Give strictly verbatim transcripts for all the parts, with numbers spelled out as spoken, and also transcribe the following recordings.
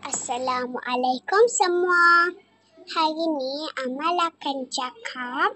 Assalamualaikum semua. Hari ni Amal akan cakap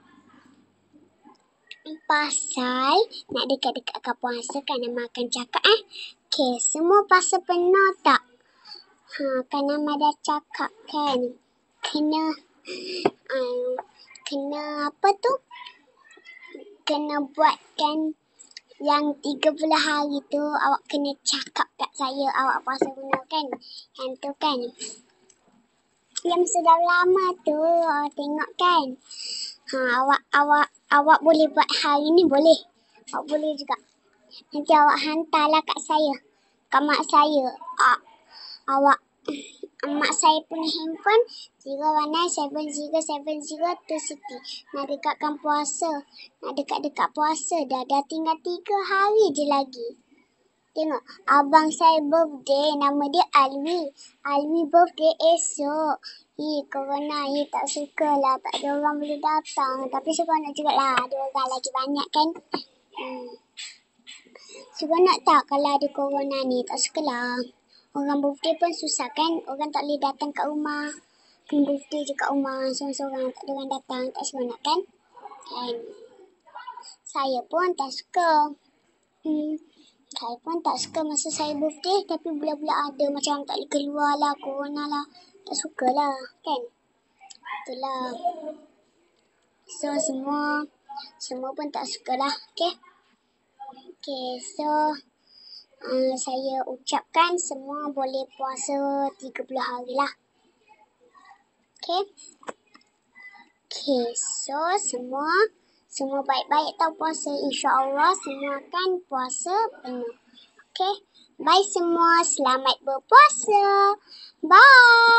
pasal nak dekat-dekatkan puasa kan. Amal akan cakap eh. Okay, semua puasa penuh tak? Ha, kan Amal dah cakap kan. Kena, um, kena apa tu? Kena buatkan yang tiga puluh hari tu awak kena cakap kat saya awak puasa penuh kan. Yang tu kan. Yang sudah lama tu awak tengok kan. Ha, awak awak awak boleh buat hari ni boleh. Awak boleh juga. Nanti awak hantarlah kat saya. Kat mak saya. Ah, awak mak saya punya handphone zero one nine seven zero seven zero two siti. Nak dekatkan puasa. Nak dekat-dekat puasa dah. Dah tinggal tiga hari je lagi. Tengok. Abang saya birthday. Nama dia Alwi. Alwi birthday esok. Hi, corona. Hi, tak suka lah. Tak ada orang boleh datang. Tapi seronok juga lah. Ada orang lagi banyak kan. Hmm. Seronok tak kalau ada corona ni? Tak sukalah. Orang birthday pun susah kan. Orang tak boleh datang kat rumah. Kena birthday je kat rumah. Seorang-seorang. Tak ada orang datang. Tak seronok kan? Kan. Saya pun tak suka. Hmm. Saya pun tak suka masa saya birthday. Tapi bulan-bulan ada. Macam tak boleh keluar lah. Corona lah. Tak sukalah. Kan? Itulah. So, semua. Semua pun tak sukalah. Okay? Okay. So, Uh, saya ucapkan semua boleh puasa tiga puluh hari lah. Okay. Okay. So, semua semua baik-baik tau puasa. InsyaAllah semua akan puasa penuh. Okay. Bye semua. Selamat berpuasa. Bye.